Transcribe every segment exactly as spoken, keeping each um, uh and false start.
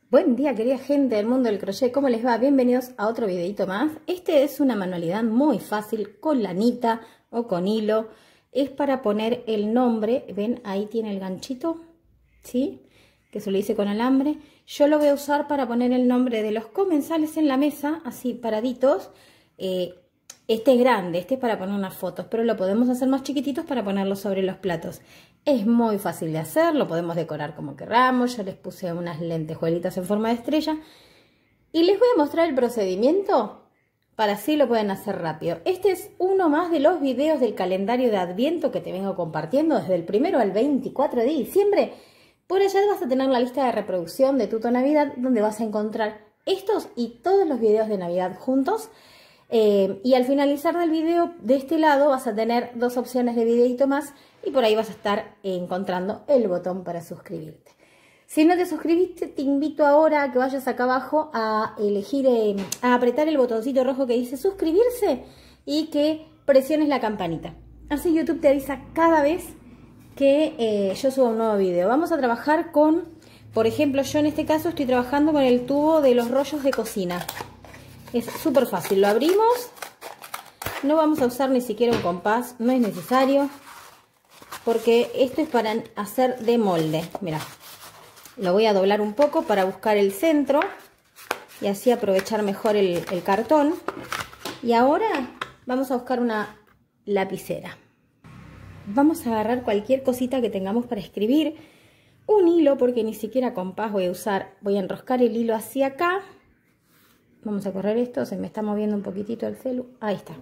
Buen día, querida gente del mundo del crochet, ¿cómo les va? Bienvenidos a otro videito más. Este es una manualidad muy fácil con lanita o con hilo. Es para poner el nombre, ven, ahí tiene el ganchito, ¿sí? Que se lo hice con alambre. Yo lo voy a usar para poner el nombre de los comensales en la mesa, así paraditos. Eh, este es grande, este es para poner unas fotos, pero lo podemos hacer más chiquititos para ponerlos sobre los platos. Es muy fácil de hacer, lo podemos decorar como queramos. Yo les puse unas lentejuelitas en forma de estrella. Y les voy a mostrar el procedimiento para así lo pueden hacer rápido. Este es uno más de los videos del calendario de Adviento que te vengo compartiendo desde el primero al veinticuatro de diciembre. Por allá vas a tener la lista de reproducción de Tuto Navidad, donde vas a encontrar estos y todos los videos de Navidad juntos. Eh, y al finalizar del video de este lado vas a tener dos opciones de videito más y por ahí vas a estar encontrando el botón para suscribirte. Si no te suscribiste, te invito ahora a que vayas acá abajo a elegir, eh, a apretar el botoncito rojo que dice suscribirse y que presiones la campanita. Así YouTube te avisa cada vez que eh, yo subo un nuevo video. Vamos a trabajar con, por ejemplo, yo en este caso estoy trabajando con el tubo de los rollos de cocina. Es súper fácil, lo abrimos, no vamos a usar ni siquiera un compás, no es necesario, porque esto es para hacer de molde. Mira, lo voy a doblar un poco para buscar el centro y así aprovechar mejor el, el cartón. Y ahora vamos a buscar una lapicera. Vamos a agarrar cualquier cosita que tengamos para escribir, un hilo, porque ni siquiera compás voy a usar, voy a enroscar el hilo hacia acá. Vamos a correr esto, se me está moviendo un poquitito el celu. Ahí está.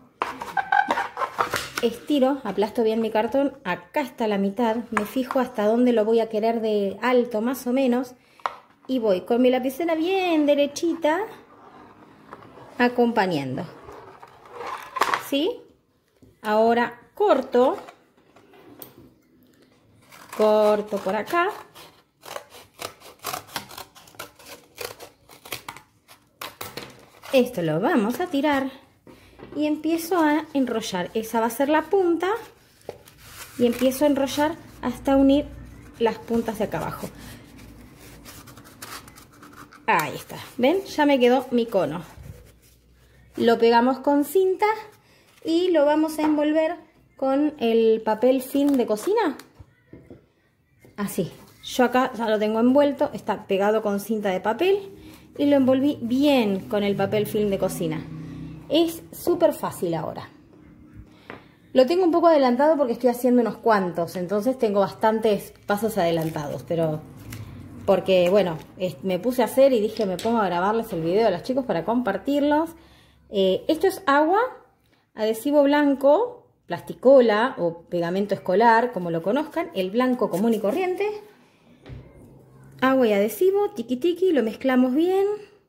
Estiro, aplasto bien mi cartón. Acá está la mitad. Me fijo hasta dónde lo voy a querer de alto, más o menos. Y voy con mi lapicera bien derechita, acompañando. ¿Sí? Ahora corto. Corto por acá. Esto lo vamos a tirar y empiezo a enrollar. Esa va a ser la punta y empiezo a enrollar hasta unir las puntas de acá abajo. Ahí está, ¿ven? Ya me quedó mi cono. Lo pegamos con cinta y lo vamos a envolver con el papel film de cocina. Así. Yo acá ya lo tengo envuelto, está pegado con cinta de papel. Y lo envolví bien con el papel film de cocina. Es súper fácil ahora. Lo tengo un poco adelantado porque estoy haciendo unos cuantos. Entonces tengo bastantes pasos adelantados. Pero porque, bueno, me puse a hacer y dije me pongo a grabarles el video a los chicos para compartirlos. Eh, esto es agua, adhesivo blanco, plasticola o pegamento escolar, como lo conozcan. El blanco común y corriente. Agua y adhesivo, tiki tiki, lo mezclamos bien.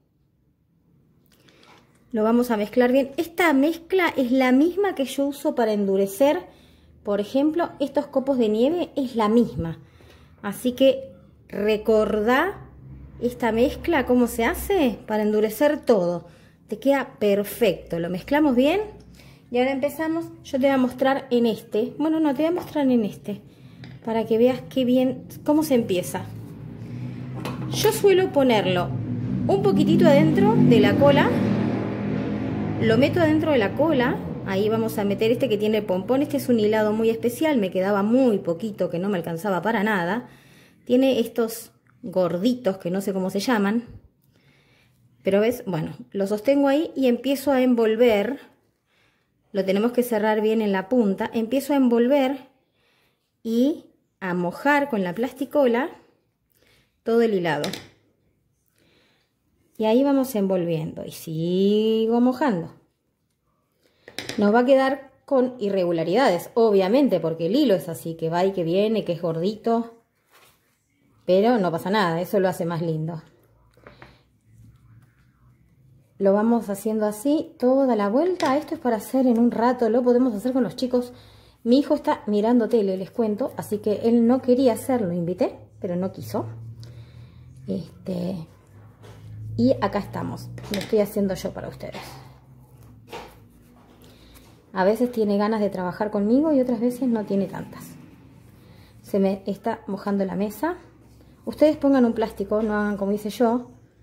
Lo vamos a mezclar bien. Esta mezcla es la misma que yo uso para endurecer, por ejemplo, estos copos de nieve, es la misma. Así que recordá esta mezcla, cómo se hace para endurecer todo. Te queda perfecto. Lo mezclamos bien y ahora empezamos. Yo te voy a mostrar en este. Bueno, no, te voy a mostrar en este para que veas qué bien, cómo se empieza. Yo suelo ponerlo un poquitito adentro de la cola. Lo meto adentro de la cola. Ahí vamos a meter este que tiene el pompón. Este es un hilado muy especial. Me quedaba muy poquito, que no me alcanzaba para nada. Tiene estos gorditos que no sé cómo se llaman. Pero ves, bueno, lo sostengo ahí y empiezo a envolver. Lo tenemos que cerrar bien en la punta. Empiezo a envolver y a mojar con la plasticola todo el hilado. Y ahí vamos envolviendo y sigo mojando. Nos va a quedar con irregularidades, obviamente, porque el hilo es así, que va y que viene, que es gordito. Pero no pasa nada, eso lo hace más lindo. Lo vamos haciendo así toda la vuelta. Esto es para hacer en un rato, lo podemos hacer con los chicos. Mi hijo está mirando tele, les cuento, así que él no quería hacerlo, invité, pero no quiso. Este, y acá estamos, lo estoy haciendo yo para ustedes. A veces tiene ganas de trabajar conmigo y otras veces no tiene tantas. Se me está mojando la mesa. Ustedes pongan un plástico, no hagan como hice yo,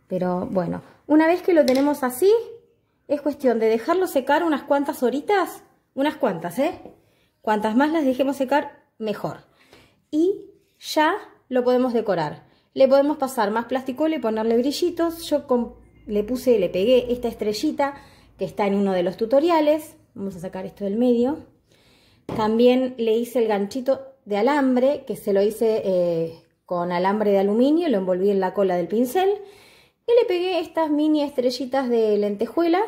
Pero bueno, una vez que lo tenemos así, es cuestión de dejarlo secar unas cuantas horitas. Unas cuantas, ¿eh? Cuantas más las dejemos secar, mejor. Y ya lo podemos decorar. Le podemos pasar más plasticola y ponerle brillitos. Yo con, le puse, le pegué esta estrellita que está en uno de los tutoriales. Vamos a sacar esto del medio. También le hice el ganchito de alambre, que se lo hice eh, con alambre de aluminio. Lo envolví en la cola del pincel. Y le pegué estas mini estrellitas de lentejuela.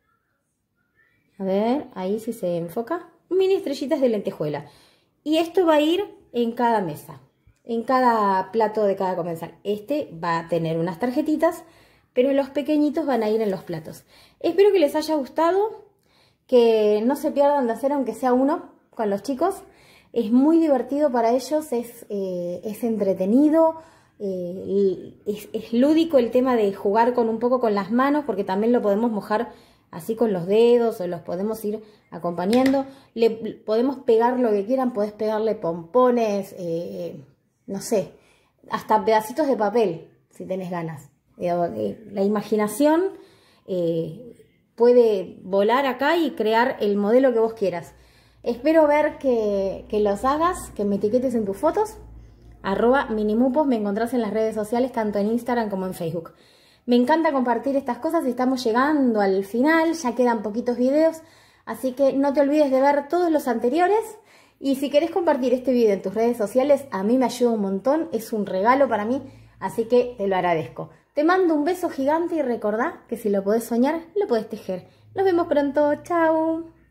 A ver, ahí sí se enfoca. Mini estrellitas de lentejuela. Y esto va a ir en cada mesa, en cada plato de cada comensal. Este va a tener unas tarjetitas, pero los pequeñitos van a ir en los platos. Espero que les haya gustado, que no se pierdan de hacer aunque sea uno con los chicos. Es muy divertido para ellos, es, eh, es entretenido, eh, es, es lúdico el tema de jugar con un poco con las manos, porque también lo podemos mojar así con los dedos o los podemos ir acompañando. Le podemos pegar lo que quieran, podés pegarle pompones, eh, no sé, hasta pedacitos de papel si tenés ganas. Eh, la imaginación eh, puede volar acá y crear el modelo que vos quieras. Espero ver que, que los hagas, que me etiquetes en tus fotos. Arroba minimupos, me encontrás en las redes sociales, tanto en Instagram como en Facebook. Me encanta compartir estas cosas y estamos llegando al final, ya quedan poquitos videos, así que no te olvides de ver todos los anteriores. Y si querés compartir este video en tus redes sociales, a mí me ayuda un montón, es un regalo para mí, así que te lo agradezco. Te mando un beso gigante y recordá que si lo podés soñar, lo podés tejer. Nos vemos pronto, chao.